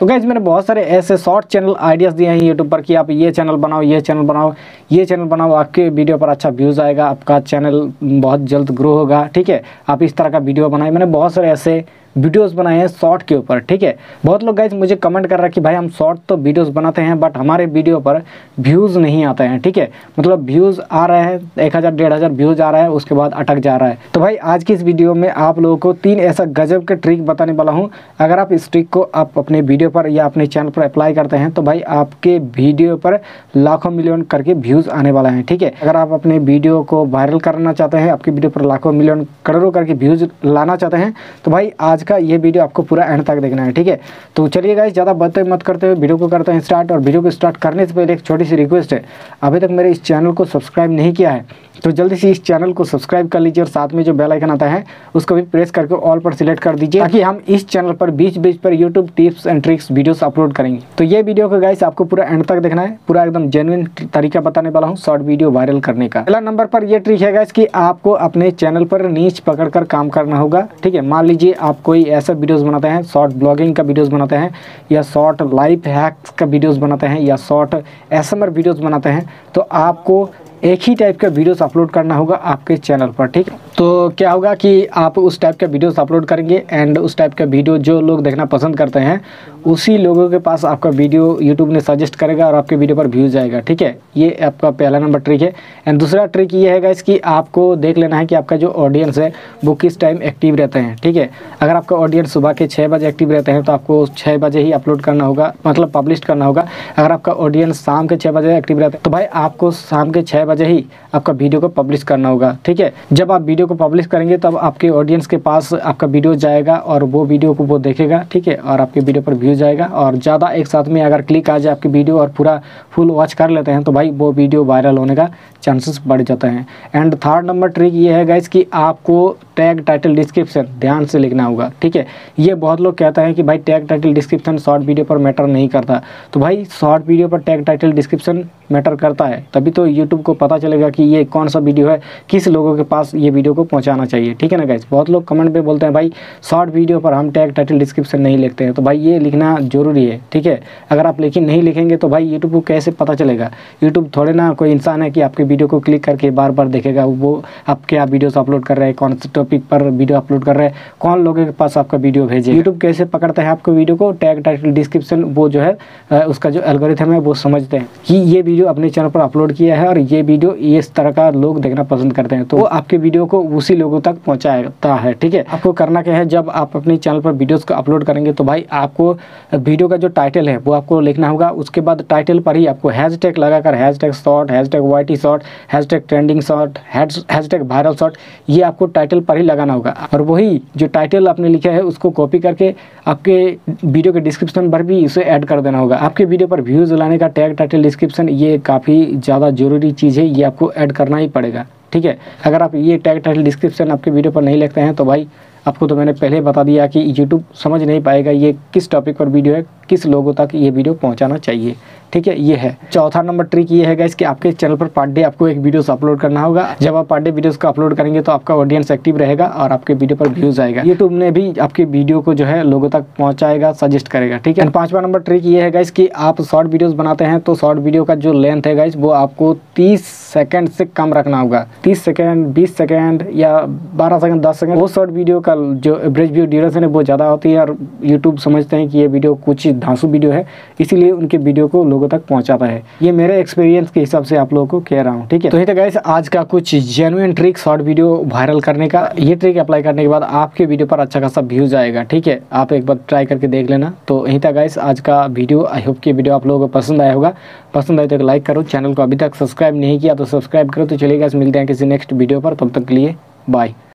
तो गाइज मैंने बहुत सारे ऐसे शॉर्ट चैनल आइडियाज़ दिए हैं यूट्यूब पर कि आप ये चैनल बनाओ, ये चैनल बनाओ, ये चैनल बनाओ, आपके वीडियो पर अच्छा व्यूज़ आएगा, आपका चैनल बहुत जल्द ग्रो होगा। ठीक है, आप इस तरह का वीडियो बनाए। मैंने बहुत सारे ऐसे वीडियोस बनाए हैं शॉर्ट के ऊपर। ठीक है, बहुत लोग गाइज मुझे कमेंट कर रहा है कि भाई हम शॉर्ट तो वीडियोस बनाते हैं बट हमारे वीडियो पर व्यूज़ नहीं आते हैं। ठीक है, मतलब व्यूज़ आ रहे हैं 1000 1500 व्यूज़ आ रहा है, उसके बाद अटक जा रहा है। तो भाई आज की इस वीडियो में आप लोगों को 3 ऐसा गजब के ट्रिक बताने वाला हूँ। अगर आप इस ट्रिक को आप अपने वीडियो पर या अपने चैनल पर अप्लाई करते हैं तो भाई आपके वीडियो पर लाखों मिलियन करके व्यूज़ आने वाला है। ठीक है, अगर आप अपने वीडियो को वायरल करना चाहते हैं, आपके वीडियो पर लाखों मिलियन करोड़ों करके व्यूज़ लाना चाहते हैं तो भाई आज का ये वीडियो आपको पूरा एंड तक देखना है। ठीक है, तो चलिए गाइस ज़्यादा बातें मत करते हुए वीडियो को करते हैं स्टार्ट। और वीडियो को स्टार्ट करने से पहले एक छोटी सी रिक्वेस्ट है, अभी तक मेरे इस चैनल को सब्सक्राइब नहीं किया है तो जल्दी से इस चैनल को सब्सक्राइब कर लीजिए और साथ में जो बेल आइकन आता है उसको भी प्रेस करके ऑल पर सिलेक्ट कर दीजिए ताकि हम इस चैनल पर बीच बीच पर YouTube tips and tricks videos upload करेंगे। तो ये वीडियो को गाइस आपको पूरा एंड तक देखना है, पूरा एकदम जेन्युइन तरीका बताने वाला हूँ शॉर्ट वीडियो वायरल करने का। पहला नंबर पर यह ट्रिक है गाइस कि आपको अपने चैनल पर नीच पकड़कर काम करना होगा। ठीक है, मान लीजिए आप कोई ऐसा वीडियोस बनाते हैं, शॉर्ट ब्लॉगिंग का वीडियोस बनाते हैं या शॉर्ट लाइफ हैक्स का वीडियोस बनाते हैं या शॉर्ट एसएमआर वीडियोस बनाते हैं, तो आपको एक ही टाइप का वीडियोस अपलोड करना होगा आपके चैनल पर। ठीक है, तो क्या होगा कि आप उस टाइप का वीडियोस अपलोड करेंगे एंड उस टाइप का वीडियो जो लोग देखना पसंद करते हैं उसी लोगों के पास आपका वीडियो यूट्यूब ने सजेस्ट करेगा और आपके वीडियो पर व्यूज़ आएगा। ठीक है, ये आपका पहला नंबर ट्रिक है। एंड दूसरा ट्रिक ये है गाइस कि आपको देख लेना है कि आपका जो ऑडियंस है वो किस टाइम एक्टिव रहते हैं। ठीक है, अगर आपका ऑडियंस सुबह के 6 बजे एक्टिव रहते हैं तो आपको 6 बजे ही अपलोड करना होगा, मतलब पब्लिश करना होगा। अगर आपका ऑडियंस शाम के 6 बजे एक्टिव रहते हैं तो भाई आपको शाम के 6 बजे ही आपका वीडियो को पब्लिश करना होगा। ठीक है, जब आप वीडियो को पब्लिश करेंगे तब आपके ऑडियंस के पास आपका वीडियो जाएगा और वो वीडियो को वो देखेगा। ठीक है, और आपके वीडियो पर व्यूज आएगा और ज़्यादा एक साथ में अगर क्लिक आ जाए आपकी वीडियो और पूरा फुल वॉच कर लेते हैं तो भाई वो वीडियो वायरल होने का चांसेस बढ़ जाते हैं। एंड थर्ड नंबर ट्रिक ये है गाइस कि आपको टैग टाइटल डिस्क्रिप्शन ध्यान से लिखना होगा। ठीक है, ये बहुत लोग कहते हैं कि भाई tag title description short video पर मैटर नहीं करता, तो भाई शॉर्ट वीडियो पर टैग टाइटल डिस्क्रिप्शन मैटर करता है, तभी तो यूट्यूब को पता चलेगा कि ये कौन सा वीडियो है, किस लोगों के पास ये वीडियो को पहुंचाना चाहिए। ठीक है ना गाइस, बहुत लोग कमेंट पे बोलते हैं भाई शॉर्ट वीडियो पर हम टैग टाइटल डिस्क्रिप्शन नहीं लिखते हैं, तो भाई ये लिखना जरूरी है। ठीक है, अगर आप लेकिन नहीं लिखेंगे तो भाई यूट्यूब को कैसे पता चलेगा? यूट्यूब थोड़े ना कोई इंसान है कि आपके वीडियो को क्लिक करके बार बार देखेगा वो आप क्या वीडियोस अपलोड कर रहे हैं, कौन से टॉपिक पर वीडियो अपलोड कर रहे हैं, कौन लोगों के पास आपका वीडियो भेजे। यूट्यूब कैसे पकड़ता है आपको वीडियो को? टैग टाइटल डिस्क्रिप्शन वो जो है उसका जो एल्गोरिथम है वो समझते हैं कि ये वीडियो अपने चैनल पर अपलोड किया है और ये वीडियो इस तरह का लोग देखना पसंद करते हैं, तो वो आपके वीडियो को उसी लोगों तक पहुंचाता है। ठीक है, आपको करना क्या है, जब आप अपने चैनल पर वीडियोस को अपलोड करेंगे तो भाई आपको वीडियो का जो टाइटल है वो आपको लिखना होगा। उसके बाद टाइटल पर ही आपको हैशटैग लगाकर hashtag short, hashtag YT short, hashtag trending short, hashtag viral short, ये आपको टाइटल पर ही लगाना होगा। और वही जो टाइटल आपने लिखा है उसको कॉपी करके आपके वीडियो के डिस्क्रिप्शन पर भी इसे ऐड कर देना होगा। आपके वीडियो पर व्यूज़ लाने का टैग टाइटल डिस्क्रिप्शन ये काफ़ी ज़्यादा ज़रूरी चीज़ है, ये आपको ऐड करना ही पड़ेगा। ठीक है, अगर आप ये टैग टाइटल डिस्क्रिप्शन आपके वीडियो पर नहीं लिखते हैं तो भाई आपको तो मैंने पहले बता दिया कि यूट्यूब समझ नहीं पाएगा ये किस टॉपिक पर वीडियो है, किस लोगों तक ये वीडियो पहुंचाना चाहिए। ठीक है, ये है चौथा नंबर ट्रिक। ये है गाइस कि आपके चैनल पर पर डे आपको एक वीडियोस अपलोड करना होगा। जब आप पर डे वीडियोस को अपलोड करेंगे तो आपका ऑडियंस एक्टिव रहेगा और आपके वीडियो पर व्यूज आएगा। यूट्यूब ने भी आपके वीडियो को जो है लोगों तक पहुंचाएगा, सजेस्ट करेगा। ठीक है, पांचवा नंबर ट्रिक ये है गाइस कि आप शॉर्ट वीडियोस बनाते हैं तो शॉर्ट वीडियो का जो लेंथ है गाइस वो आपको 30 सेकंड से कम रखना होगा। 30 सेकंड, 20 सेकंड या 12 सेकंड, 10 सेकंड, वो शॉर्ट वीडियो का जो एवरेज व्यू ड्यूरेशन है वो ज़्यादा होती है और यूट्यूब समझते हैं कि ये वीडियो कुछ धांसू वीडियो है, इसीलिए उनके वीडियो को लोगों तक पहुंचाता है। ये मेरे एक्सपीरियंस के हिसाब से आप लोगों को कह रहा हूँ। ठीक है, तो ये था गाइस आज का कुछ genuine trick short video viral करने का। ये ट्रिक अप्लाई करने के बाद आपके वीडियो पर अच्छा खासा व्यूज आएगा। ठीक है, आप एक बार ट्राई करके देख लेना। तो यही था गाइस आज का वीडियो। आई होप कि वीडियो आप लोगों को पसंद आया होगा। पसंद आए तो लाइक करो, चैनल को अभी तक सब्सक्राइब नहीं किया तो सब्सक्राइब करो। तो चलिए गाइस मिलते हैं किसी नेक्स्ट वीडियो पर, तब तक के लिए बाय।